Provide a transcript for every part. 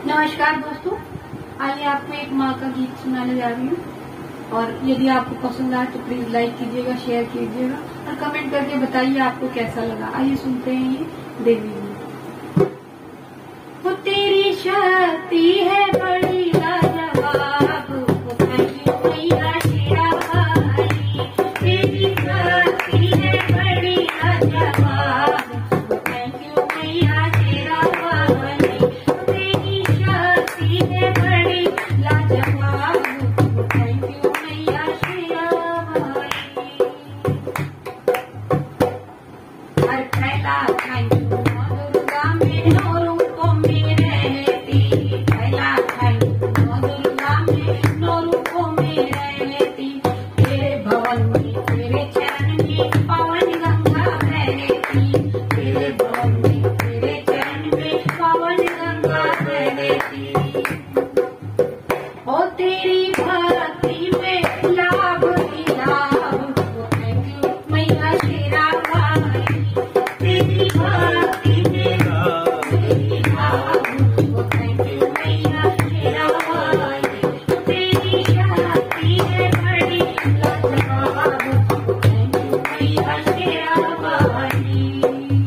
नमस्कार दोस्तों, आइए आपको एक माँ का गीत सुनाने जा रही हूँ। और यदि आपको पसंद आए तो प्लीज लाइक कीजिएगा, शेयर कीजिएगा और कमेंट करके बताइए आपको कैसा लगा। आइए सुनते हैं ये देवी गीत। वो तेरी शक्ति है बड़ी लाजवाब, वो थैंक यू मैया शेरा वाली। तेरी शक्ति है बड़ी लाजवाब, वो थैंक यू मैया शेरा वाली। तेरी शक्ति है बड़ी लाजवाब, वो थैंक यू मैया शेरा वाली। हर पहला थैंक यू माँ दुर्गा में नौ रूपों में रहती। पहला थैंक यू माँ दुर्गा में नौ रूपों में रहती। तेरे भवन में तेरे चरण में पावन गंगा बहती। तेरे भवन में तेरे चरण में पावन गंगा बहती। ओ तेरी भक्ति में लाभ ही लाभ, वो थैंक यू मैया शेरा वाली। तेरी भक्ति में लाभ ही लाभ, वो थैंक यू मैया शेरा वाली। तेरी शक्ति है बड़ी लाजवाब, वो थैंक यू मैया शेरा वाली।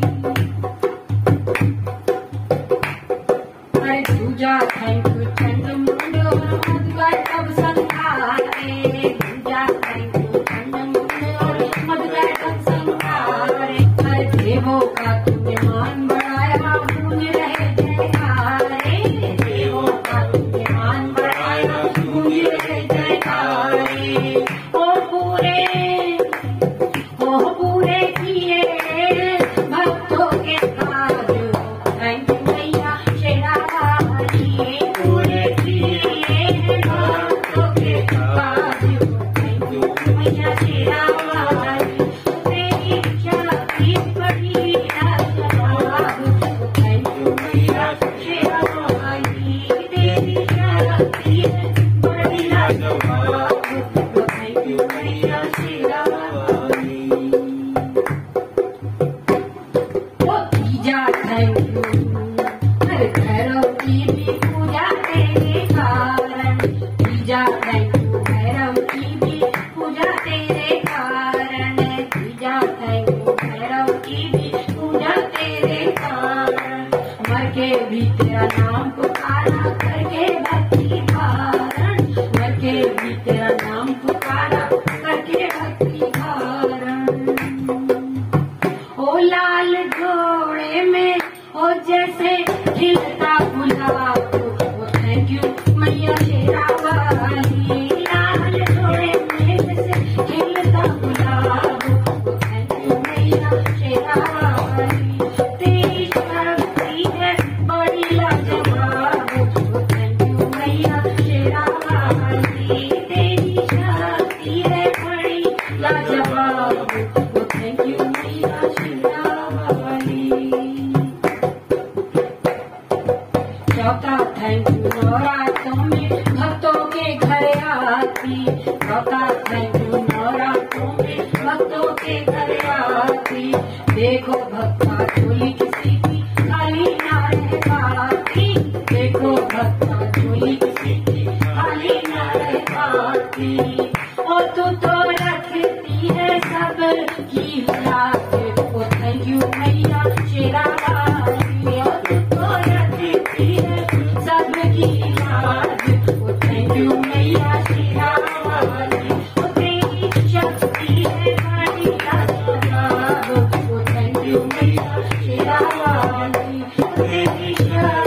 अरे पूजा थैंक यू चंड मुंड और मधुकर तब संहारे। पूजा थैंक यू चंड मुंड और मधुकर तब संहारे। अरे देवों का तुमने मान बढ़ाया, गूंज रहे जयकारे। देवों का तुमने मान बढ़ाया, गूंज रहे जयकारे। ओ पूरे किए भक्तों के काज, थैंक यू मैया शेरा वाली। पूरे किए भक्तों के काज, थैंक यू मैया शेरा वाली। तेरी शक्ति बड़ी लाजवाब, थैंक यू मैया शेरा वाली। तेरी शक्ति बड़ी लाजवाब, थैंक यू मैया शेरा वाली। ओ तीजा थैंक यू, अरे भैरव की भी पूजा तेरे कारण। तीजा थैंक यू भैरव की भी पूजा तेरे कारण। तीजा थैंक यू भैरव की भी पूजा तेरे कारण। मर के भी तेरा नाम पुकारा, करके भक्ति धारण। मर के भी तेरा नाम पुकारा, करके भक्ति धारण। ओ लाल घोड़े में ओ जैसे खिलता गुलाब, ओ थैंक यू मैया शेरा वाली। लाल घोड़े में जैसे खिलता गुलाब, ओ थैंक यू मैया शेरा वाली। तेरी शक्ति है बड़ी लाजवाब, ओ थैंक यू मैया शेरा वाली। तेरी शक्ति है बड़ी लाजवाब, ओ थैंक यू मैया शेरा वाली। चौथा थैंक यू नवरात्रों में भक्तों के घर आती। चौथा थैंक यू नवरात्रों में भक्तों के घर आती। देखो भक्ता झोली किसी की खाली ना रह पाती। देखो भक्ता झोली किसी की खाली ना रह पाती। और तू तो रखती है सब की लाज, ओ थैंक यू मैया शेरा वाली। और तू तो रखती है सब की लाज, ओ थैंक यू मैया शेरा वाली। ओ तेरी शक्ति है बड़ी लाजवाब, ओ थैंक यू मैया शेरा वाली। तेरी